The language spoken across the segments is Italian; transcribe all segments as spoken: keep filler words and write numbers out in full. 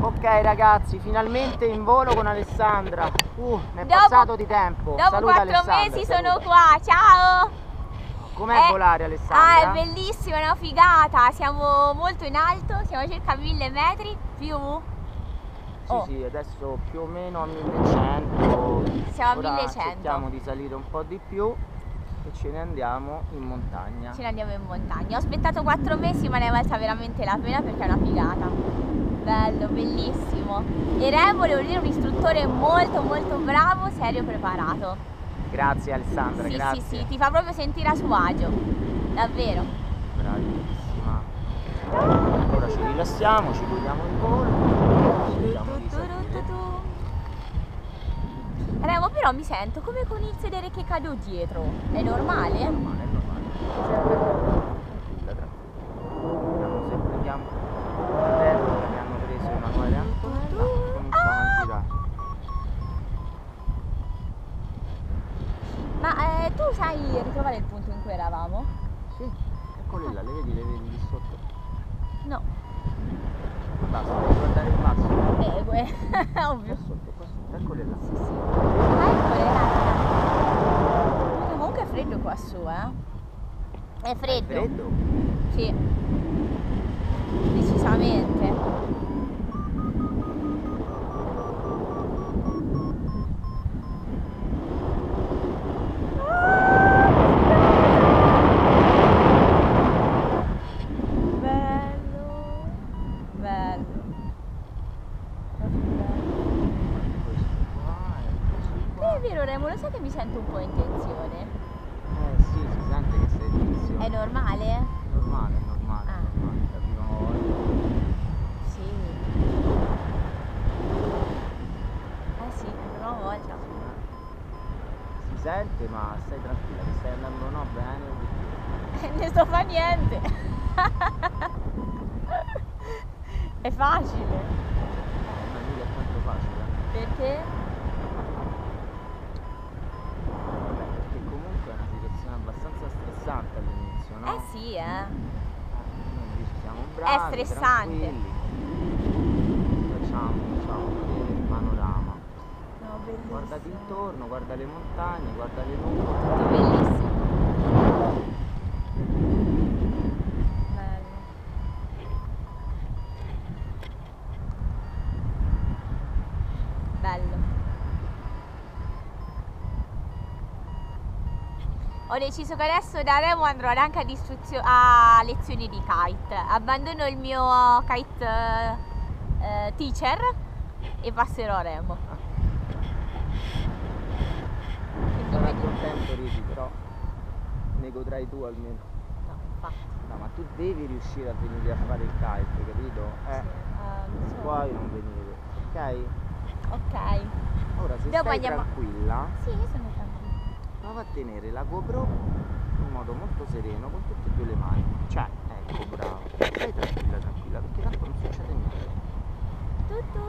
Ok ragazzi, finalmente in volo con Alessandra. Uh, mi è Dopo- passato di tempo. Dopo Saluta quattro Alessandra, mesi saluta. sono qua, ciao! Com'è Eh, volare Ah, Alessandra? è bellissimo, è una figata. Siamo molto in alto, siamo circa mille metri più. Sì, Oh. sì, adesso più o meno a millecento. Siamo a Ora millecento. cerchiamo di salire un po' di più e ce ne andiamo in montagna. Ce ne andiamo in montagna. Ho aspettato quattro mesi, ma ne è valsa veramente la pena perché è una figata. Bello, bellissimo. E Remo, devo dire, un istruttore molto molto bravo, serio, preparato. Grazie Alessandra, Sì, grazie. sì, sì, ti fa proprio sentire a suo agio. Davvero. Bravissima. Ora ci rilassiamo, ci godiamo il volo. Cerchiamo di salire. Remo, però mi sento come con il sedere che cado dietro. È normale? È normale, è normale. Tranquilla, tranquilla. Vediamo se prendiamo il terra che mi hanno preso una nuova Antonella. Cominciamo a girare. Ma eh, tu sai ritrovare il punto in cui eravamo? Sì, eccole là, le vedi, le vedi lì sotto. No. Basta, devi guardare il basso. Eh, que- ovvio. Qua sotto, qua sotto, eccole là. Sì, sì. Ah, eccole là. Perché comunque è freddo qua su, eh? È freddo. È freddo? Sì. Decisamente. Lo sai che mi sento un po' in tensione? Eh sì, si sente che sei in tensione. È normale? È normale, è normale, Ah. è normale, è la prima volta. Sì. Eh sì, è la prima volta. Si sente, ma stai tranquilla, che stai andando no bene o di più. Ne sto fa niente. È facile. Eh, ma mica è tanto facile. Perché? Abbastanza stressante all'inizio, no? Eh sì, eh. Noi ci siamo bravi, È stressante. tranquilli. Facciamo, facciamo vedere il panorama. No, bellissimo. Guardati intorno, guarda le montagne, guarda le nuvole. Tutto bellissimo. Bello. Bello. Ho deciso che adesso da Remo andrò anche ad istruzio- a lezioni di kite. Abbandono il mio kite eh, teacher e passerò a Remo. Sarà contento Riti, però ne godrai tu almeno. No, infatti. No, ma tu devi riuscire a venire a fare il kite, capito? Eh, Sì, uh, non so. puoi non venire, ok? Ok. Ora se Dopo stai andiamo- tranquilla, Sì, io sono tranquilla. prova a tenere la GoPro in modo molto sereno con tutte e due le mani. Cioè, ecco, bravo. Stai tranquilla, tranquilla, perché tanto non succede niente. Tutto.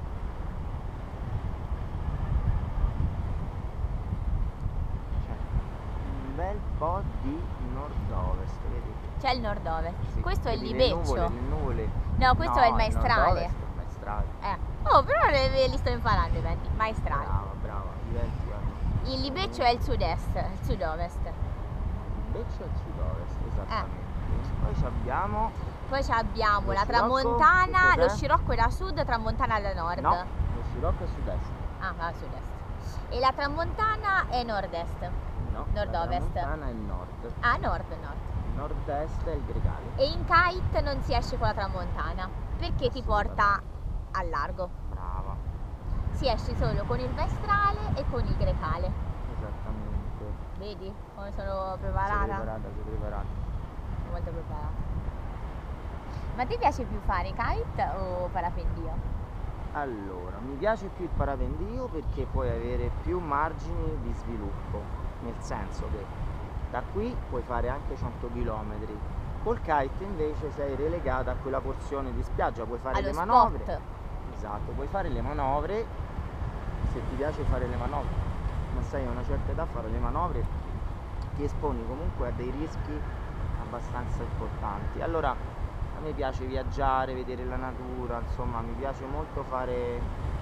C'è un bel po' di nord-ovest, vedi? C'è il nord-ovest. Sì, Questo è il vedi libeccio. Le nuvole, le nuvole. No, questo è il maestrale. nord-ovest è il maestrale. Eh. Oh, però li, li sto imparando, venti. Maestrale. Brava, brava, i venti vanno. Il libeccio è il sud-est, il sud-ovest. Invece è il sud-ovest, esattamente. Eh. Poi ci abbiamo... Poi ci abbiamo Lo la scirocco, tramontana, che lo cos'è? scirocco è da sud, tramontana da nord. No, lo scirocco è sud-est. Ah, va a sud-est. E la tramontana è nord-est. No, Nord-ovest. la tramontana è il nord. Ah, nord, nord. Nord-est è il grecale. E in kite non si esce con la tramontana, perché ti porta al largo. Brava, Si esce solo con il maestrale e con il grecale. esattamente. Vedi come sono Sei preparata? preparata, sei preparata. Molto preparata. Ma ti piace più fare kite o parapendio? Allora, mi piace più il parapendio perché puoi avere più margini di sviluppo, nel senso che da qui puoi fare anche cento chilometri. Col kite invece sei relegata a quella porzione di spiaggia, puoi fare Allo le manovre. spot. Esatto, puoi fare le manovre se ti piace fare le manovre, ma sai a una certa età fare le manovre ti esponi comunque a dei rischi abbastanza importanti. Allora A me piace viaggiare, vedere la natura, insomma mi piace molto fare,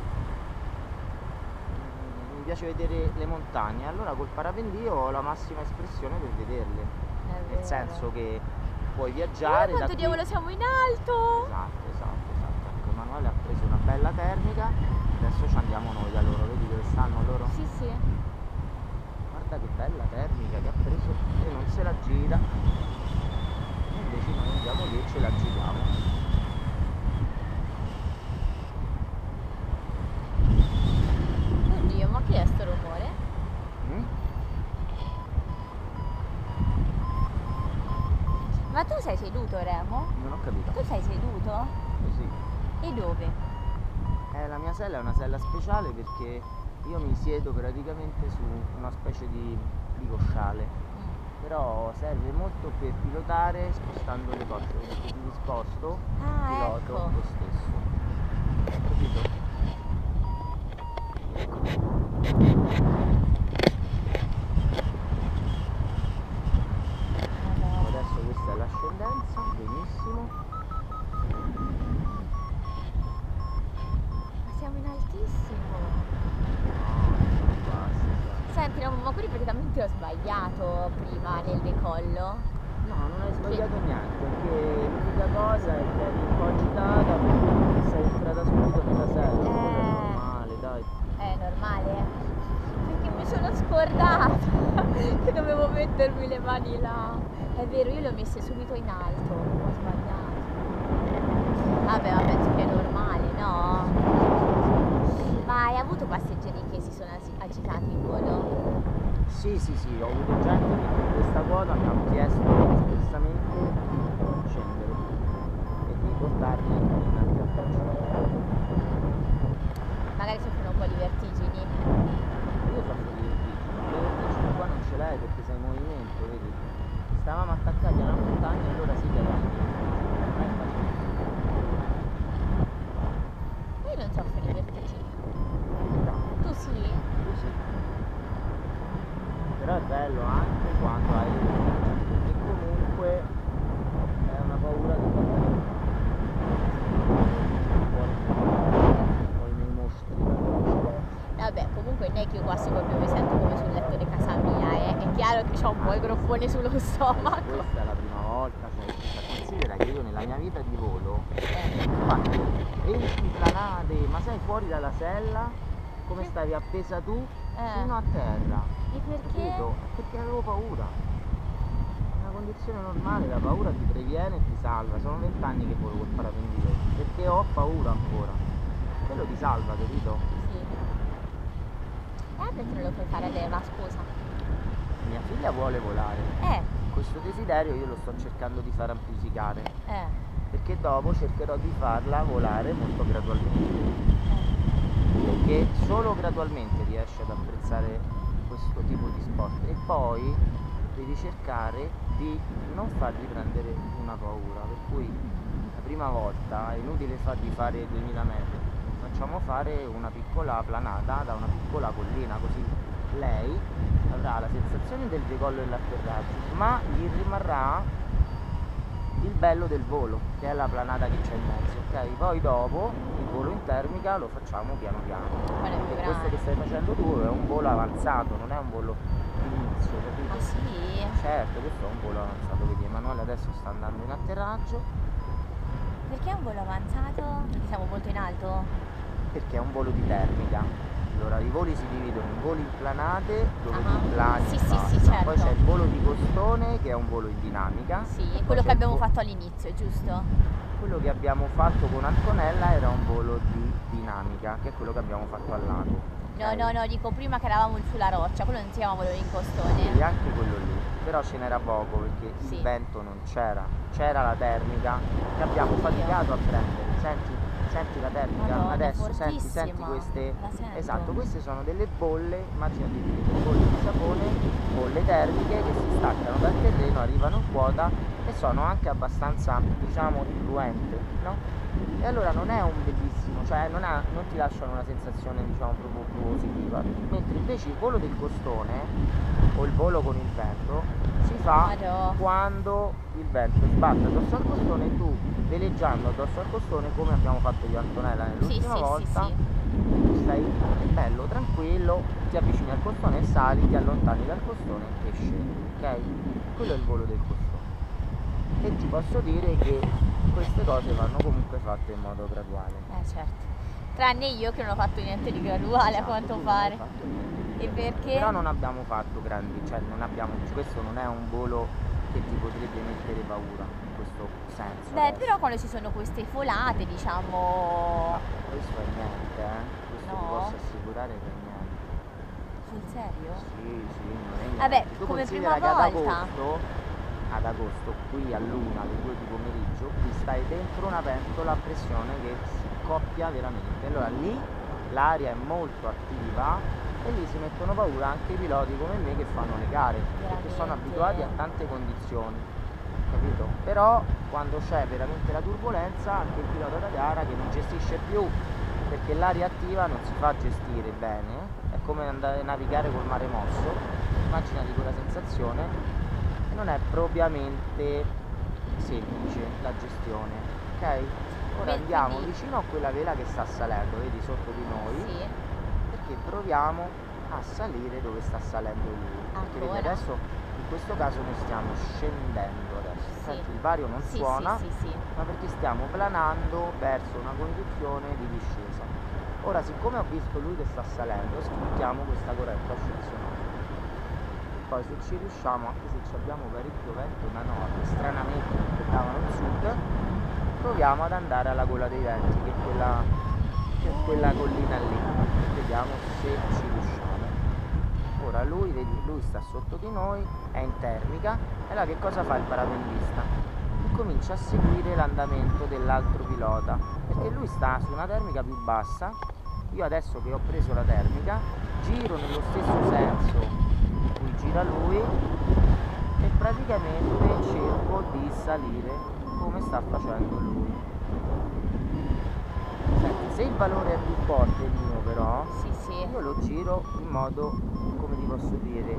mi piace vedere le montagne, allora col parapendio ho la massima espressione per vederle, È nel vero. senso che puoi Guarda viaggiare da quanto qui. diavolo siamo in alto! Esatto, esatto, esatto. Ecco, Emanuele ha preso una bella termica, adesso ci andiamo noi da loro, vedi dove stanno loro? Sì, sì. Guarda che bella termica che ha preso e non se la gira. E invece noi andiamo lì e ce la giriamo. Oddio, ma che è sto rumore? Mm? Ma tu sei seduto, Remo? Non ho capito. Tu sei seduto? Così. E dove? Eh, la mia sella è una sella speciale perché io mi siedo praticamente su una specie di, di cosciale, però serve molto per pilotare spostando le cose, perché se mi sposto Ah, piloto ecco. lo stesso, capito? Vabbè. Adesso questa è l'ascendenza, benissimo. Ma siamo in altissimo. Basta. Senti, no, ma qui praticamente ho sbagliato prima nel decollo. No, non hai sbagliato niente, perché l'unica cosa è che eri un po' agitata perché sei entrata subito nella sella, quello è Eh. normale, dai. È normale? Perché mi sono scordata che dovevo mettermi le mani là. È vero, io le ho messe subito in alto, ho sbagliato. Vabbè, ma penso che è normale, no? Ma hai avuto passeggeri che si sono agi- agitati in volo? Sì, sì, sì, ho avuto gente che per questa quota mi ha chiesto espressamente di scendere e di portarli in atterraggio. Magari soffrono un po' di vertigini. Io soffro di vertigini, ma le vertigini qua non ce l'hai perché sei in movimento, vedi? Stavamo attaccati alla montagna e allora sì che era in movimento. Io non soffro di vertigini. Tu sì? Così. Però è bello anche quando hai perché comunque è una paura di guardare poi nei mostri. Vabbè, comunque non è che io qua proprio mi sento come sul letto di casa mia, eh. È chiaro che ho un po' il groppone sullo stomaco. Questa è la prima volta, cioè, considera che io nella mia vita di volo Eh. ho fatto venti planate, ma sei fuori dalla sella, come stavi appesa tu, Eh. fino a terra. E perché? Capito? Perché avevo paura. È una condizione normale, la paura ti previene e ti salva. Sono vent'anni che volo col parapendio, perché ho paura ancora. Quello ti salva, capito? Sì. E perché non lo puoi fare a lei, ma scusa. Mia figlia vuole volare. Eh, Questo desiderio io lo sto cercando di far amplificare, eh, perché dopo cercherò di farla volare molto gradualmente. eh. Perché solo gradualmente riesci ad apprezzare questo tipo di sport e poi devi cercare di non fargli prendere una paura, per cui la prima volta è inutile fargli fare duemila metri, facciamo fare una piccola planata da una piccola collina, così lei avrà la sensazione del decollo e l'atterraggio, ma gli rimarrà il bello del volo, che è la planata che c'è in mezzo, ok? Poi dopo il volo in termica lo facciamo piano piano. Quello è più E questo grande. che stai facendo tu è un volo avanzato, non è un volo d'inizio, capito? Ah sì? Certo, questo è un volo avanzato, vedi Emanuele adesso sta andando in atterraggio Perché è un volo avanzato? Perché siamo molto in alto? perché è un volo di termica. Allora i voli si dividono in voli in planate dove Ah, tu plani sì, e sì, basta. sì, certo. Poi c'è il volo di costone che è un volo in dinamica. Sì, Poi quello c'è che il abbiamo vo- fatto all'inizio, giusto? Quello che abbiamo fatto con Antonella era un volo di dinamica, che è quello che abbiamo fatto al lago. No, ok? no, no, dico prima che eravamo sulla roccia, quello non si chiama volo in E costone. anche quello lì, però ce n'era poco perché Sì. il vento non c'era, c'era la termica che abbiamo faticato a prendere. Senti, senti la termica, Madonna, adesso senti, fortissima. senti queste. La sento. Esatto, queste sono delle bolle, immaginati delle bolle di sapone, bolle termiche che si staccano dal terreno, arrivano in quota e sono anche abbastanza, diciamo, influenti, no? E allora non è un bellissimo, cioè non, ha, non ti lasciano una sensazione diciamo proprio positiva, mentre invece il volo del costone o il volo con il vento si fa Madò. quando il vento sbatte addosso al costone e tu veleggiando addosso al costone, come abbiamo fatto io e Antonella Sì, nell'ultima sì, sì, volta, sì. stai bello tranquillo, ti avvicini al costone e sali, ti allontani dal costone e scendi, ok? Quello è il volo del costone. E ti posso dire che queste cose vanno comunque fatte in modo graduale. Eh certo. Tranne io che non ho fatto niente di graduale, Esatto, a quanto tu non hai pare. fatto niente. E perché? Però non abbiamo fatto grandi, cioè non abbiamo, questo non è un volo che ti potrebbe mettere paura in questo senso. Beh, adesso. però quando ci sono queste folate, diciamo... Ma questo è niente, eh? Questo No? ti posso assicurare che è niente. Sul serio? Sì, sì, non è niente. Vabbè, Tu come considera prima che ad volta. agosto, ad agosto, qui a luna, alle due di pomeriggio, qui stai dentro una pentola a pressione che si coppia veramente. Allora lì l'aria è molto attiva e lì si mettono paura anche i piloti come me che fanno le gare, perché sono Veramente. abituati a tante condizioni, capito? Però quando c'è veramente la turbolenza, anche il pilota da gara che non gestisce più, perché l'aria attiva non si fa gestire bene, è come andare a navigare col mare mosso, immaginati quella sensazione, e non è propriamente semplice la gestione, ok? Ora Beh, andiamo quindi- vicino a quella vela che sta salendo, vedi sotto di noi, Sì. perché proviamo a salire dove sta salendo lui. Perché vedi, Ancora? adesso in questo caso noi stiamo scendendo adesso, Sì. senti il vario non Sì, suona, sì, sì, sì. ma perché stiamo planando verso una condizione di discesa. Ora, siccome ho visto lui che sta salendo, sfruttiamo questa corretta ascensione. Poi se ci riusciamo, anche se ci abbiamo parecchio vento da nord, stranamente perché davano il sud, proviamo ad andare alla gola dei venti, che è quella, che è quella collina lì. Vediamo se ci riusciamo. Ora lui, vedi, lui sta sotto di noi, è in termica, e là che cosa fa il parapentista? Comincia a seguire l'andamento dell'altro pilota, perché lui sta su una termica più bassa. Io adesso che ho preso la termica giro nello stesso senso in cui gira lui e praticamente cerco di salire come sta facendo lui. Senti, se il valore è più forte mio però, Sì, sì. io lo giro in modo, come ti posso dire,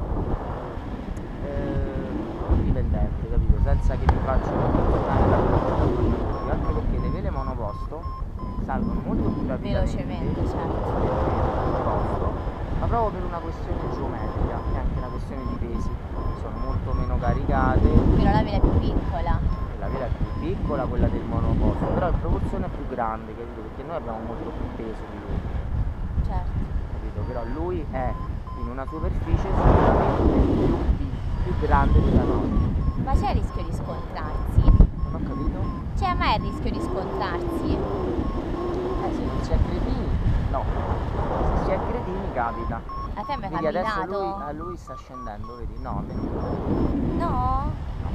eh, indipendente, capito? Senza che mi faccia condizionare da quello che sto facendo io, anche perché le vele monoposto salgono molto più rapidamente Velocemente, certo. del posto, ma proprio per una questione geometrica e anche una questione di pesi, sono molto meno caricate. Però la vela è più piccola. E la vela è più piccola, quella del monoposto, però in proporzione è più grande, capito? Perché noi abbiamo molto più peso di lui, Certo. capito? Però lui è in una superficie sicuramente più, più grande della nostra. Ma c'è il rischio di scontrarsi? Non ho capito? C'è mai il rischio di scontrarsi? Eh, se non si è cretini, no. Se si è cretini capita. A te mi è Vedi adesso lui, capitato? a lui sta scendendo, vedi? No, a me non mi No?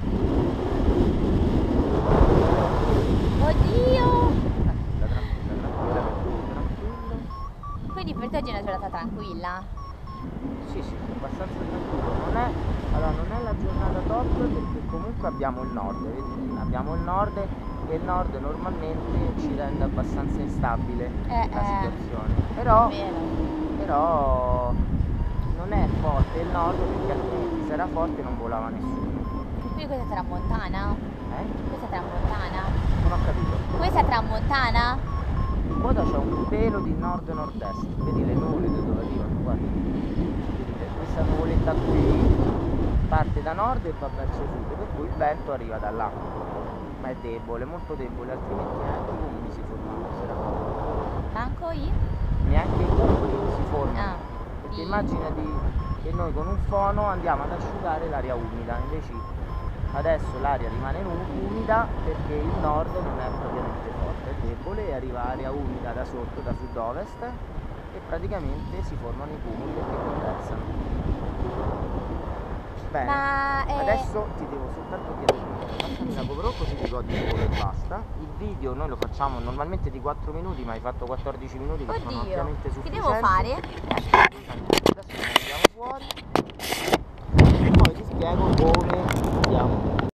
capita. Oddio! Tranquilla, tranquilla, tranquilla, tranquilla. Quindi per te oggi è una giornata tranquilla? Sì, sì, abbastanza tranquillo. Non è, allora, non è la giornata top perché comunque abbiamo il nord, vedi? Abbiamo il nord e il nord normalmente ci rende abbastanza instabile Eh, la eh. situazione. Però, Vero. però non è forte il nord perché altrimenti se era forte non volava nessuno. Quindi questa è tramontana? Eh? Questa è tramontana? Non ho capito. Questa è tramontana? In quota c'è un pelo di nord-nord-est, vedi le nuvole da dove arrivano, guarda. Vedete, questa nuvoletta qui parte da nord e va verso sud, per cui il vento arriva da là. Ma è debole, molto debole, altrimenti neanche i cumuli si formano se era forte. Manco io? Neanche i cumuli si formano. Ah. Perché I- immaginati che noi con un fono andiamo ad asciugare l'aria umida, invece adesso l'aria rimane nu- umida perché il nord non è propriamente forte, è debole e arriva aria umida da sotto, da sud-ovest e praticamente si formano i cumuli perché condensano. Bene, Ma, eh, adesso ti devo soltanto chiedere, passami la GoPro così ti godi il volo e basta. Il video noi lo facciamo normalmente di quattro minuti, ma hai fatto quattordici minuti che sono Oddio, ampiamente che sufficienti. devo fare? Adesso noi andiamo fuori e poi ti spiego come andiamo